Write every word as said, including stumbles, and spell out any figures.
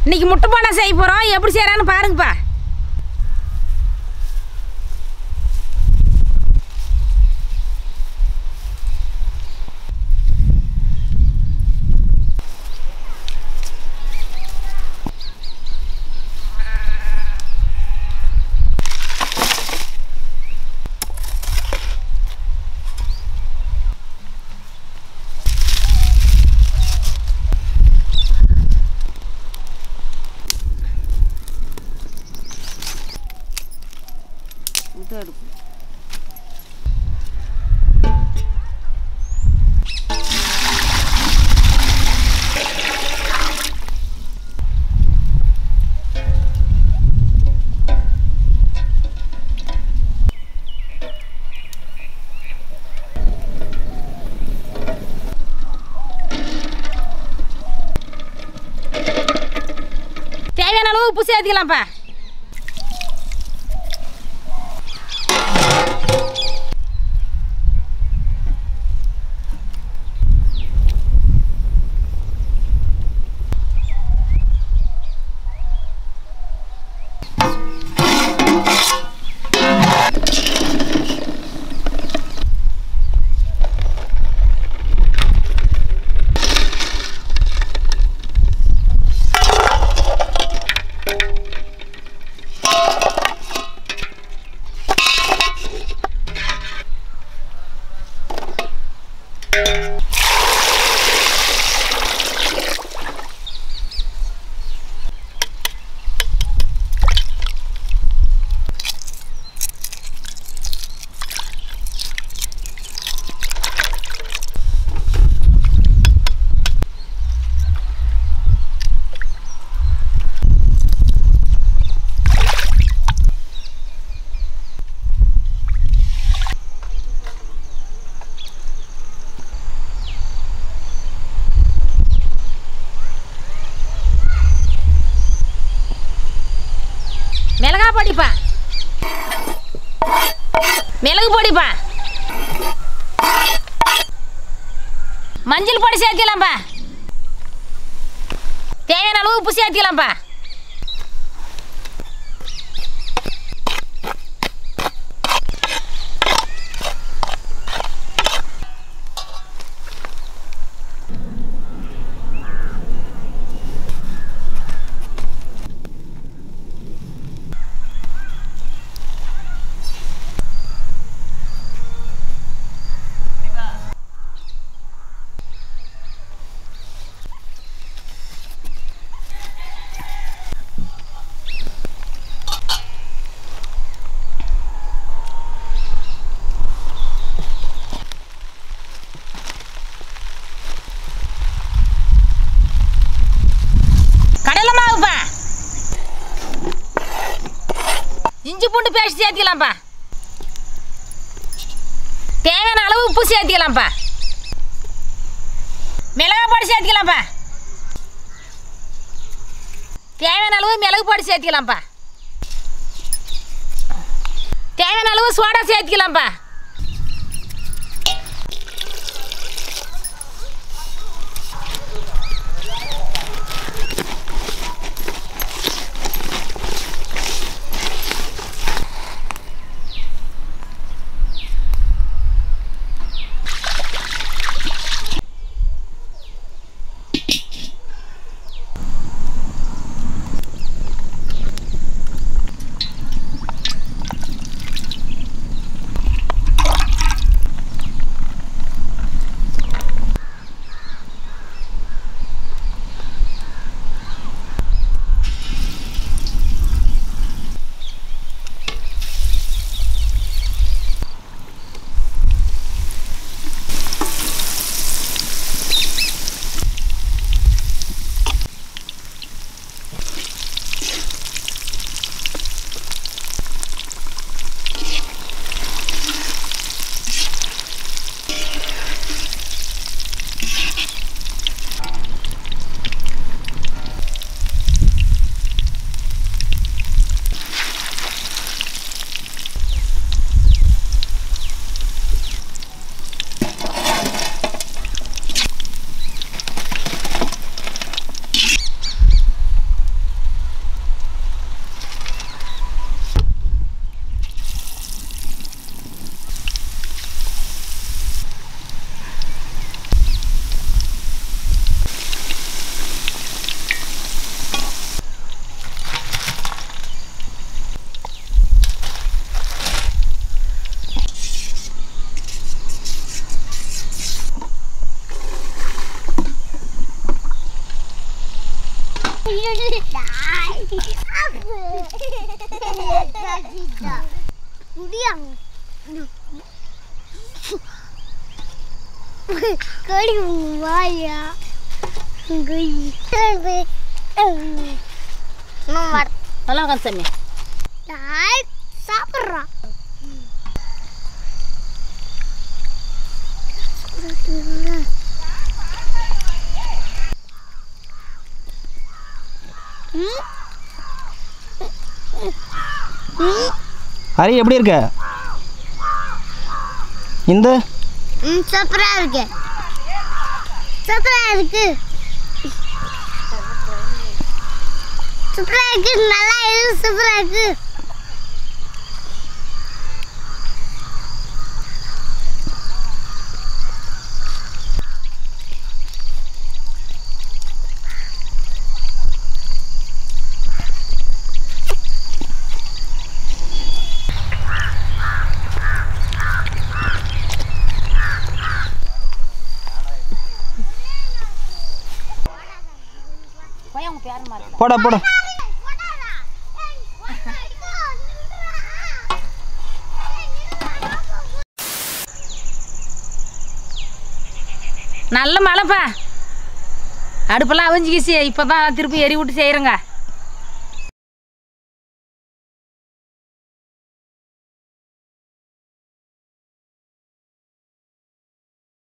இன்னைக்கு முட்டை போண்டா செய்ய போகிறோம். எப்படி செய்கிறான்னு பாருங்கப்பா. தேவையான அளவு உப்பு சேர்த்துக்கலாம்ப்பா. மிளகா பொடிப்பா, மிளகு பொடிப்பா, மஞ்சள் பொடி சேர்த்துக்கலாம்ப்பா. தேவையான அளவு உப்பு சேர்த்துக்கலாம்ப்பா. இஞ்சி பூண்டு பேஸ்ட் சேர்த்துக்கலாம்ப்பா. தேவையான அளவு உப்பு சேர்த்துக்கலாம்ப்பா. மிளகா பொடி சேர்த்துக்கலாம்ப்பா. தேவையான அளவு மிளகு பொடி சேர்த்துக்கலாம்ப்பா. தேவையான அளவு சோடா சேர்த்துக்கலாம்ப்பா. Kali வாயா nomor நல்லா உட்காந்து சாமி டாய் சாப்பிட்றான் ஹரி எப்படி இருக்க? இந்த ம் சூப்பரா இருக்கு சூப்பரா இருக்கு சூப்பரா இருக்கு நல்லா இருக்கு சூப்பரா இருக்கு போட போட நல்ல மழைப்பா அடுப்பெல்லாம் அவிஞ்சிக்கிச்சு இப்போ தான் திருப்பி எரி விட்டு செய்கிறேங்க